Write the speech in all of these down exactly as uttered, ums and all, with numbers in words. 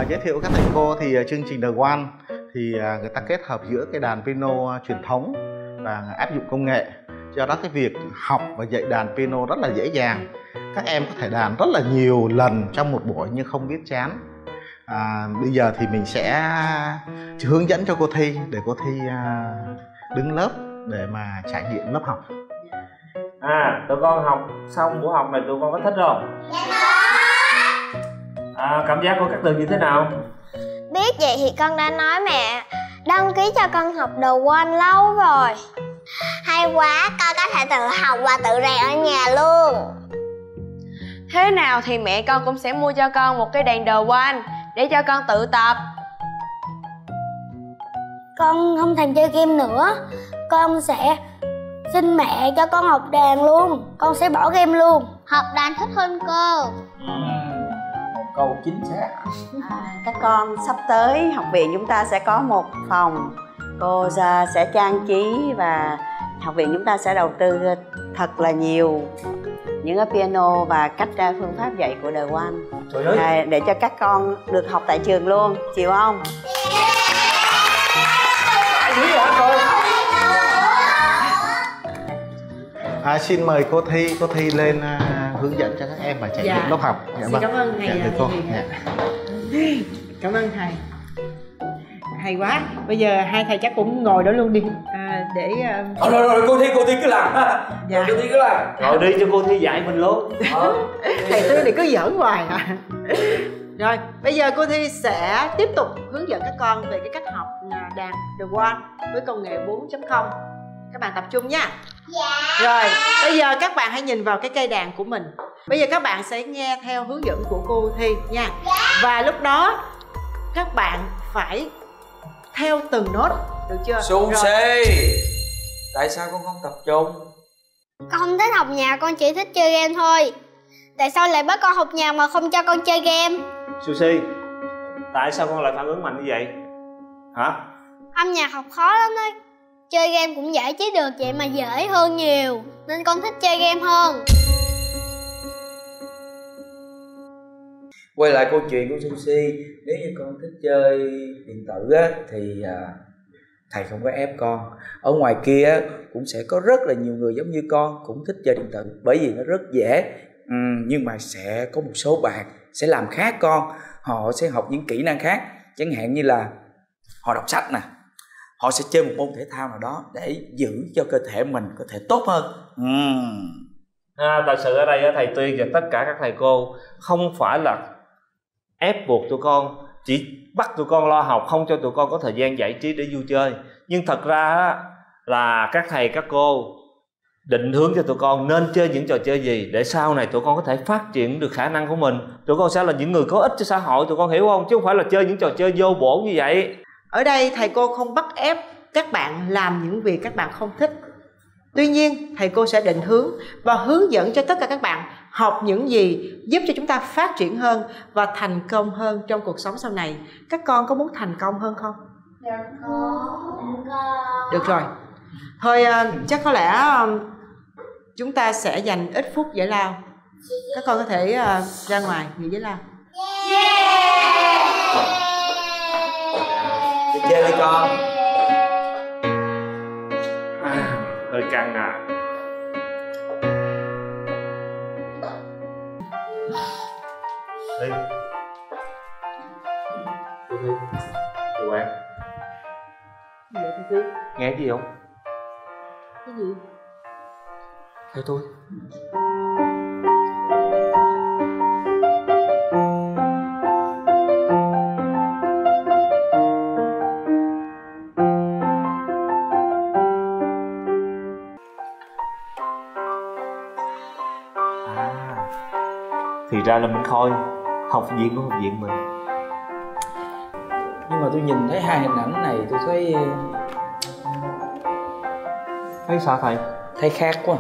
giới thiệu các thầy cô thì chương trình The One thì người ta kết hợp giữa cái đàn piano truyền thống và áp dụng công nghệ. Do đó cái việc học và dạy đàn piano rất là dễ dàng. Các em có thể đàn rất là nhiều lần trong một buổi nhưng không biết chán. À, bây giờ thì mình sẽ hướng dẫn cho cô Thi để cô Thi đứng lớp để mà trải nghiệm lớp học. À, tụi con học xong buổi học này tụi con có thích không? À, cảm giác của các Tường như thế nào? Biết vậy thì con đã nói mẹ đăng ký cho con học The One lâu rồi. Hay quá, con có thể tự học và tự rèn ở nhà luôn. Thế nào thì mẹ con cũng sẽ mua cho con một cái đàn The One để cho con tự tập. Con không thèm chơi game nữa. Con sẽ xin mẹ cho con học đàn luôn. Con sẽ bỏ game luôn. Học đàn thích hơn cô. Một câu chính xác. À, các con sắp tới học viện chúng ta sẽ có một phòng. Cô ra sẽ trang trí và học viện chúng ta sẽ đầu tư thật là nhiều những cái piano và cách phương pháp dạy của The One à, để cho các con được học tại trường luôn, chịu không? À, xin mời cô Thi, cô Thi lên uh, hướng dẫn cho các em và trải nghiệm dạ. lớp học. Dạ, xin cảm ơn thầy. Dạ, cô. Dạ. Cảm ơn thầy. Hay quá. Bây giờ hai thầy chắc cũng ngồi đó luôn đi à, để uh... Rồi, rồi rồi cô Thi, cô Thi cứ làm. Dạ. Cô Thi cứ làm. Rồi đi cho cô Thi dạy mình luôn. Thầy Tư thì cứ giỡn hoài à. Rồi, bây giờ cô Thi sẽ tiếp tục hướng dẫn các con về cái cách học đàn The One với công nghệ bốn chấm không. Các bạn tập trung nha. Dạ. Rồi, bây giờ các bạn hãy nhìn vào cái cây đàn của mình. Bây giờ các bạn sẽ nghe theo hướng dẫn của cô Thi nha. Dạ. Và lúc đó các bạn phải theo từng nốt, được chưa? Sushi, tại sao con không tập trung? Con không thích học nhạc, con chỉ thích chơi game thôi. Tại sao lại bắt con học nhạc mà không cho con chơi game? Sushi, tại sao con lại phản ứng mạnh như vậy? Hả? Âm nhạc học khó lắm đấy. Chơi game cũng giải trí được vậy mà dễ hơn nhiều. Nên con thích chơi game hơn. Quay lại câu chuyện của Sushi, nếu như con thích chơi điện tử á, thì à, thầy không có ép con. Ở ngoài kia á, cũng sẽ có rất là nhiều người giống như con cũng thích chơi điện tử, bởi vì nó rất dễ. Ừ, nhưng mà sẽ có một số bạn sẽ làm khác con. Họ sẽ học những kỹ năng khác, chẳng hạn như là họ đọc sách nè, họ sẽ chơi một môn thể thao nào đó để giữ cho cơ thể mình có thể tốt hơn. uhm. à, Thật sự ở đây thầy Tuyên và tất cả các thầy cô không phải là ép buộc tụi con, chỉ bắt tụi con lo học, không cho tụi con có thời gian giải trí để vui chơi. Nhưng thật ra là các thầy các cô định hướng cho tụi con nên chơi những trò chơi gì để sau này tụi con có thể phát triển được khả năng của mình. Tụi con sẽ là những người có ích cho xã hội, tụi con hiểu không? Chứ không phải là chơi những trò chơi vô bổ như vậy. Ở đây thầy cô không bắt ép các bạn làm những việc các bạn không thích. Tuy nhiên thầy cô sẽ định hướng và hướng dẫn cho tất cả các bạn học những gì giúp cho chúng ta phát triển hơn và thành công hơn trong cuộc sống sau này. Các con có muốn thành công hơn không? Dạ có. Được rồi. Thôi chắc có lẽ chúng ta sẽ dành ít phút giải lao. Các con có thể ra ngoài nghỉ giải lao. Đi chơi đi con. À, hơi căng à. Đi. Cô Thi. Cô Quang. Gì vậy cô Thi? Nghe gì không? Cái gì? Theo tôi. Thì ra là Minh Khôi, học viên của học viện mình. Nhưng mà tôi nhìn thấy hai hình ảnh này tôi thấy... Thấy sao thầy? Thấy khác quá.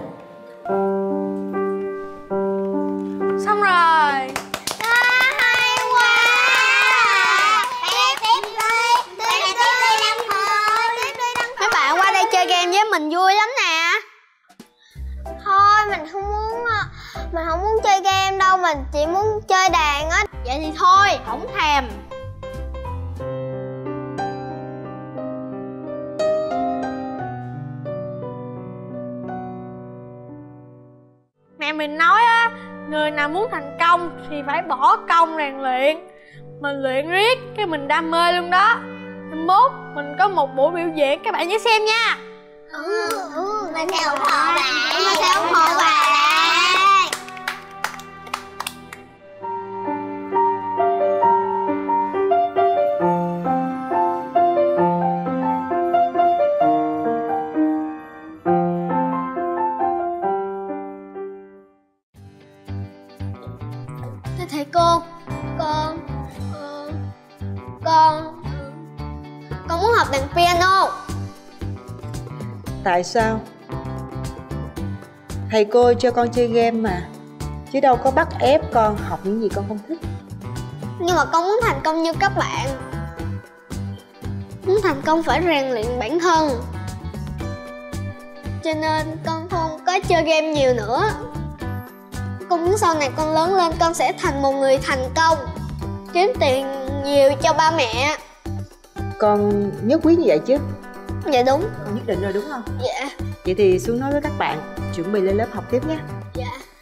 Xong rồi. À, hay quá. Tiếp tiếp đi. Tiếp tiếp đi đăng thôi. Tiếp đi đăng thôi. Mấy bạn qua đây chơi game với mình vui lắm nè. Thôi mình không muốn Mình không muốn chơi game đâu, mình chỉ muốn chơi đàn á. Vậy thì thôi, không thèm. mình nói á, người nào muốn thành công thì phải bỏ công rèn luyện. Mình luyện riết cái mình đam mê luôn đó. Mốt mình có một buổi biểu diễn các bạn nhớ xem nha. Ừ, ừ, mình sẽ ủng hộ bạn. Mình sẽ ủng hộ bạn. Thưa thầy cô, con uh, con con muốn học đàn piano. Tại sao? Thầy cô cho con chơi game mà, chứ đâu có bắt ép con học những gì con không thích. Nhưng mà con muốn thành công như các bạn. Muốn thành công phải rèn luyện bản thân. Cho nên con không có chơi game nhiều nữa. Con muốn sau này con lớn lên con sẽ thành một người thành công, kiếm tiền nhiều cho ba mẹ. Con nhất quyết như vậy chứ? Dạ đúng. Con nhất định rồi đúng không? Dạ. Vậy thì Xuân nói với các bạn chuẩn bị lên lớp học tiếp nhé. Dạ.